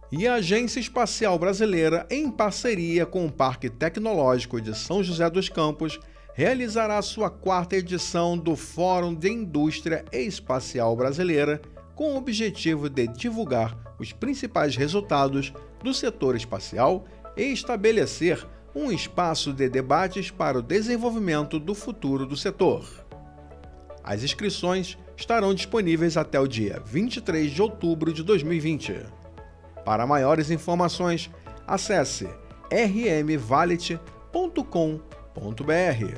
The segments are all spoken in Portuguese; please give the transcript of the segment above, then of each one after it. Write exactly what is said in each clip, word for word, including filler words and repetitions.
E a Agência Espacial Brasileira, em parceria com o Parque Tecnológico de São José dos Campos, realizará sua quarta edição do Fórum de Indústria Espacial Brasileira, com o objetivo de divulgar os principais resultados do setor espacial e estabelecer um espaço de debates para o desenvolvimento do futuro do setor. As inscrições estarão disponíveis até o dia vinte e três de outubro de dois mil e vinte. Para maiores informações, acesse r m valet ponto com ponto b r.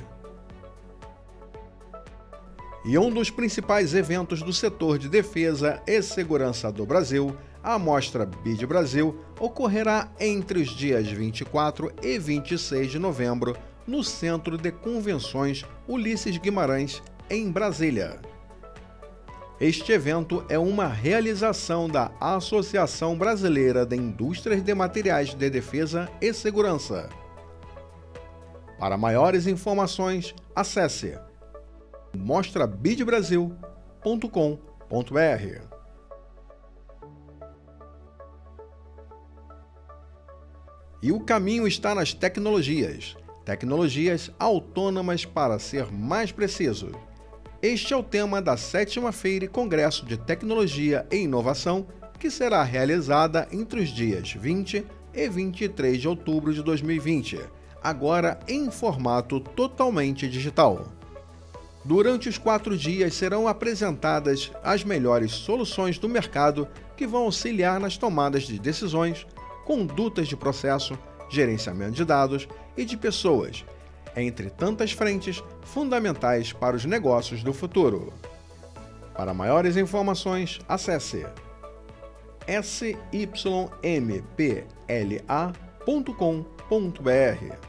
E um dos principais eventos do setor de defesa e segurança do Brasil, a Mostra BID Brasil, ocorrerá entre os dias vinte e quatro e vinte e seis de novembro no Centro de Convenções Ulisses Guimarães, em Brasília. Este evento é uma realização da Associação Brasileira de Indústrias de Materiais de Defesa e Segurança. Para maiores informações, acesse mostra bid brasil ponto com ponto b r. E o caminho está nas tecnologias. Tecnologias autônomas para ser mais preciso. Este é o tema da sétima Feira e Congresso de Tecnologia e Inovação, que será realizada entre os dias vinte e vinte e três de outubro de dois mil e vinte, agora em formato totalmente digital. Durante os quatro dias serão apresentadas as melhores soluções do mercado que vão auxiliar nas tomadas de decisões, condutas de processo, gerenciamento de dados e de pessoas, entre tantas frentes fundamentais para os negócios do futuro. Para maiores informações, acesse s y m p l a ponto com ponto b r.